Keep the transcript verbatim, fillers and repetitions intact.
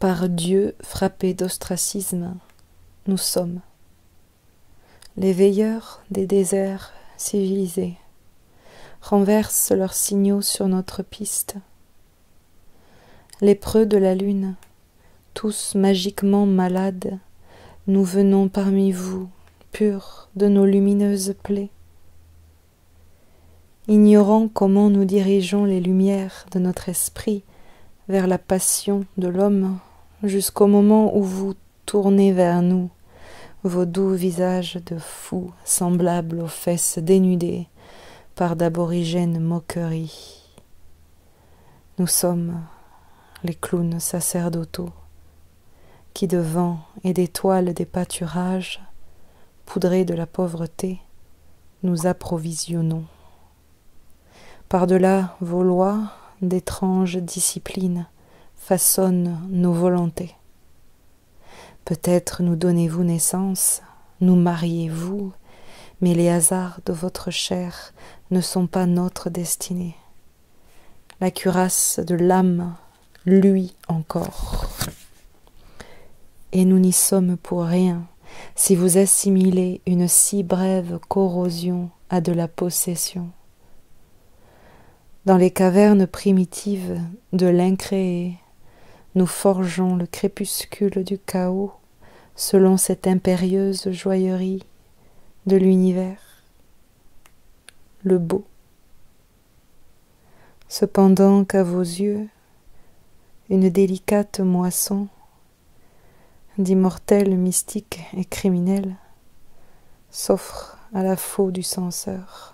Par Dieu frappés d'ostracisme, nous sommes les veilleurs des déserts civilisés, renversent leurs signaux sur notre piste. Lépreux de la lune, tous magiquement malades, nous venons parmi vous, purs de nos lumineuses plaies. Ignorant comment nous dirigeons les lumières de notre esprit vers la passion de l'homme, jusqu'au moment où vous tournez vers nous vos doux visages de fous semblables aux fesses dénudées par d'aborigènes moqueries. Nous sommes les clowns sacerdotaux qui de vent et d'étoiles des pâturages, poudrés de la pauvreté, nous approvisionnons. Par-delà vos lois, d'étranges disciplines façonnent nos volontés. Peut-être nous donnez-vous naissance, nous mariez-vous, mais les hasards de votre chair ne sont pas notre destinée. La cuirasse de l'âme luit encore. Et nous n'y sommes pour rien si vous assimilez une si brève corrosion à de la possession. Dans les cavernes primitives de l'incréé, nous forgeons le crépuscule du chaos selon cette impérieuse joaillerie de l'univers, le beau. Cependant qu'à vos yeux, une délicate moisson d'immortels mystiques et criminels s'offre à la faux du censeur.